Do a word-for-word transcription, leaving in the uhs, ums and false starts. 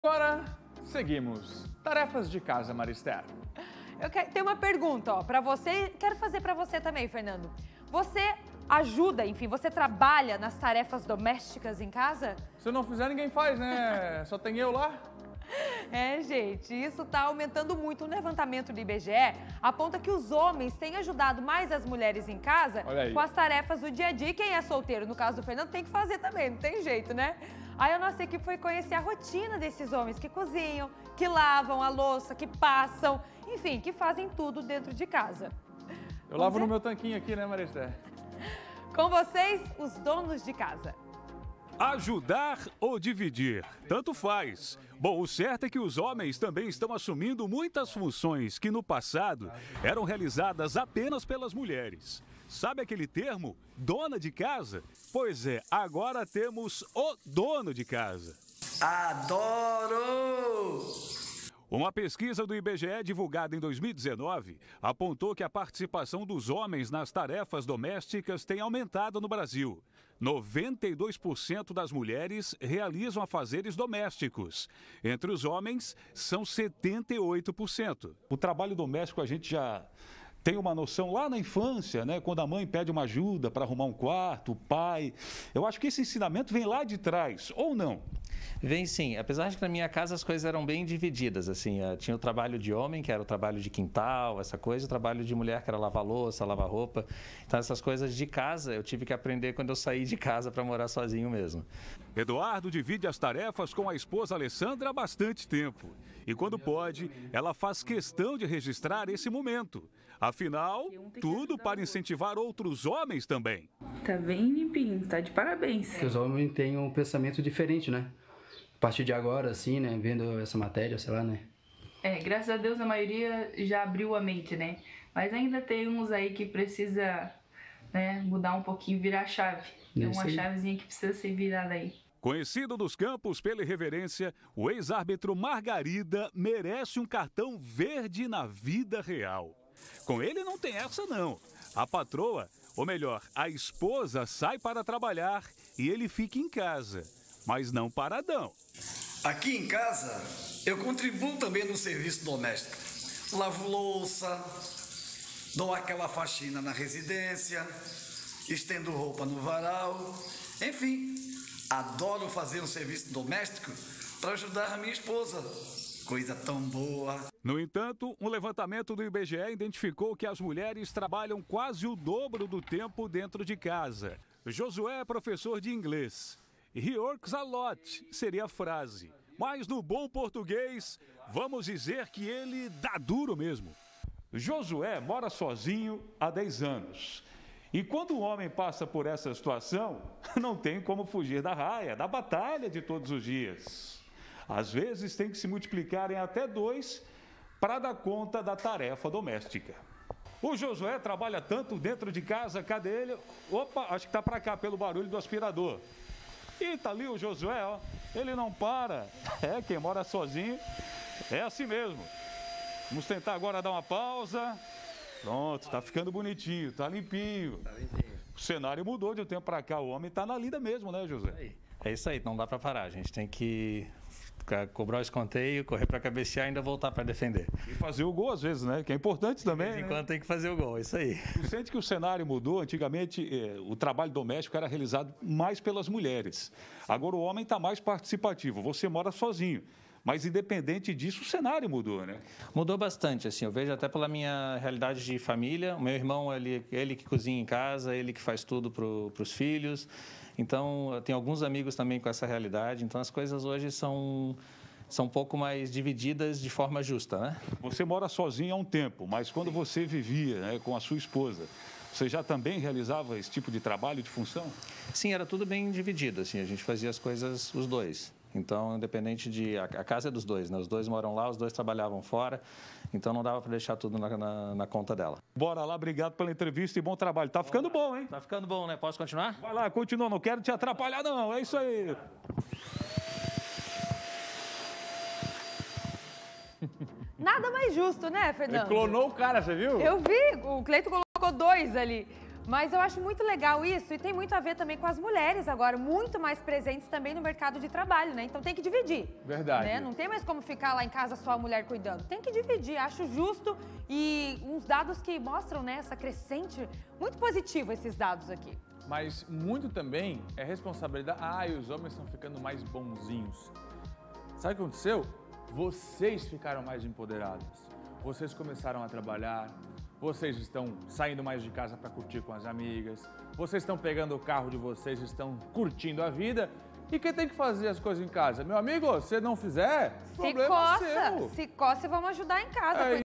Agora, seguimos. Tarefas de casa, Marister. Eu quero, tem uma pergunta, ó, para você, quero fazer para você também, Fernando. Você ajuda, enfim, você trabalha nas tarefas domésticas em casa? Se não fizer, ninguém faz, né? Só tem eu lá. É, gente, isso tá aumentando muito. Um levantamento do I B G E aponta que os homens têm ajudado mais as mulheres em casa com as tarefas do dia a dia. E quem é solteiro, no caso do Fernando, tem que fazer também, não tem jeito, né? Aí a nossa equipe foi conhecer a rotina desses homens que cozinham, que lavam a louça, que passam, enfim, que fazem tudo dentro de casa. Eu lavo no meu tanquinho aqui, né, Marister? Com vocês, os donos de casa. Ajudar ou dividir, tanto faz. Bom, o certo é que os homens também estão assumindo muitas funções que no passado eram realizadas apenas pelas mulheres. Sabe aquele termo, dona de casa? Pois é, agora temos o dono de casa. Adoro! Uma pesquisa do I B G E divulgada em dois mil e dezenove apontou que a participação dos homens nas tarefas domésticas tem aumentado no Brasil. noventa e dois por cento das mulheres realizam afazeres domésticos. Entre os homens, são setenta e oito por cento. O trabalho doméstico a gente já tem uma noção lá na infância, né? Quando a mãe pede uma ajuda para arrumar um quarto, o pai. Eu acho que esse ensinamento vem lá de trás, ou não? Vem sim, apesar de que na minha casa as coisas eram bem divididas, assim, tinha o trabalho de homem, que era o trabalho de quintal, essa coisa, o trabalho de mulher, que era lavar louça, lavar roupa. Então essas coisas de casa eu tive que aprender quando eu saí de casa para morar sozinho mesmo. Eduardo divide as tarefas com a esposa Alessandra há bastante tempo. E quando pode, ela faz questão de registrar esse momento. Afinal, tudo para incentivar outros homens também. Tá bem limpinho, tá de parabéns. Os homens têm um pensamento diferente, né? A partir de agora, assim, né? Vendo essa matéria, sei lá, né? É, graças a Deus a maioria já abriu a mente, né? Mas ainda tem uns aí que precisa, né, mudar um pouquinho, virar a chave. Tem uma chavezinha que precisa ser virada aí. Conhecido nos campos pela irreverência, o ex-árbitro Margarida merece um cartão verde na vida real. Com ele não tem essa não. A patroa, ou melhor, a esposa sai para trabalhar e ele fica em casa, mas não paradão. Aqui em casa, eu contribuo também no serviço doméstico. Lavo louça, dou aquela faxina na residência, estendo roupa no varal, enfim, adoro fazer um serviço doméstico para ajudar a minha esposa. Coisa tão boa. No entanto, um levantamento do I B G E identificou que as mulheres trabalham quase o dobro do tempo dentro de casa. Josué é professor de inglês. He works a lot seria a frase. Mas no bom português, vamos dizer que ele dá duro mesmo. Josué mora sozinho há dez anos. E quando o homem passa por essa situação, não tem como fugir da raia, da batalha de todos os dias. Às vezes tem que se multiplicar em até dois para dar conta da tarefa doméstica. O Josué trabalha tanto dentro de casa, cadê ele? Opa, acho que está para cá pelo barulho do aspirador. E tá ali o Josué, ó, ele não para. É, quem mora sozinho é assim mesmo. Vamos tentar agora dar uma pausa. Pronto, tá ficando bonitinho, tá limpinho. Tá limpinho. O cenário mudou de um tempo para cá, o homem tá na lida mesmo, né, José? É isso aí, não dá para parar, a gente tem que cobrar o escanteio, correr para cabecear e ainda voltar para defender. E fazer o gol às vezes, né? Que é importante também. De vez em né? quando tem que fazer o gol, é isso aí. Tu sente que o cenário mudou? Antigamente, eh, o trabalho doméstico era realizado mais pelas mulheres. Agora o homem está mais participativo. Você mora sozinho. Mas, independente disso, o cenário mudou, né? Mudou bastante, assim, eu vejo até pela minha realidade de família. O meu irmão, ele, ele que cozinha em casa, ele que faz tudo para os filhos. Então, eu tenho alguns amigos também com essa realidade. Então, as coisas hoje são, são um pouco mais divididas de forma justa, né? Você mora sozinho há um tempo, mas quando você vivia, né, com a sua esposa, você já também realizava esse tipo de trabalho, de função? Sim, era tudo bem dividido, assim, a gente fazia as coisas, os dois. Então, independente de... A, a casa é dos dois, né? Os dois moram lá, os dois trabalhavam fora. Então, não dava para deixar tudo na, na, na conta dela. Bora lá, obrigado pela entrevista e bom trabalho. Tá ficando bom, hein? Tá ficando bom, né? Posso continuar? Vai lá, continua. Não quero te atrapalhar, não. É isso aí. Nada mais justo, né, Fernando? Ele clonou o cara, você viu? Eu vi, o Cleito colocou dois ali. Mas eu acho muito legal isso e tem muito a ver também com as mulheres agora, muito mais presentes também no mercado de trabalho, né? Então tem que dividir. Verdade. Né? Não tem mais como ficar lá em casa só a mulher cuidando. Tem que dividir, acho justo e uns dados que mostram, né, essa crescente, muito positivo esses dados aqui. Mas muito também é responsabilidade. Ah, e os homens estão ficando mais bonzinhos. Sabe o que aconteceu? Vocês ficaram mais empoderados. Vocês começaram a trabalhar. Vocês estão saindo mais de casa para curtir com as amigas. Vocês estão pegando o carro de vocês, estão curtindo a vida. E quem tem que fazer as coisas em casa? Meu amigo, se não fizer, se problema coça, seu. Se coça, vamos ajudar em casa. É